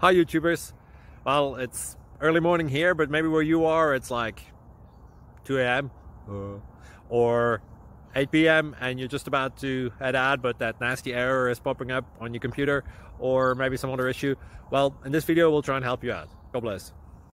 Hi YouTubers. Well, it's early morning here, but maybe where you are it's like 2 a.m. or 8 p.m. and you're just about to head out, but that nasty error is popping up on your computer, or maybe some other issue. Well, in this video we'll try and help you out. God bless.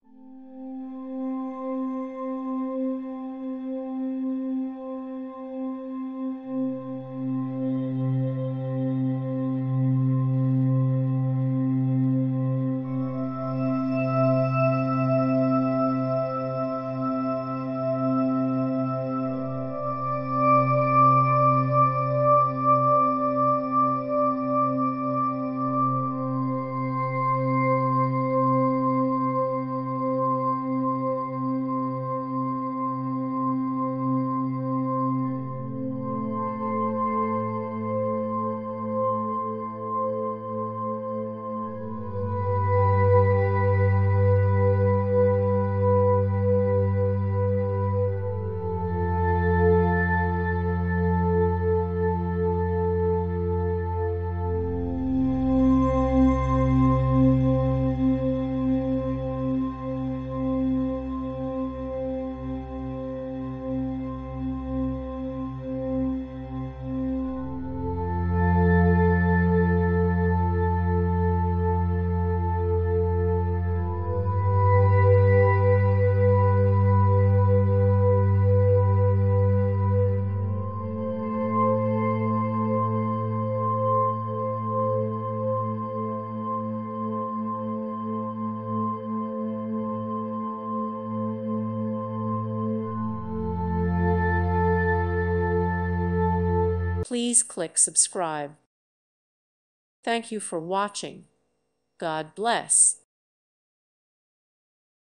Please click subscribe. Thank you for watching. God bless.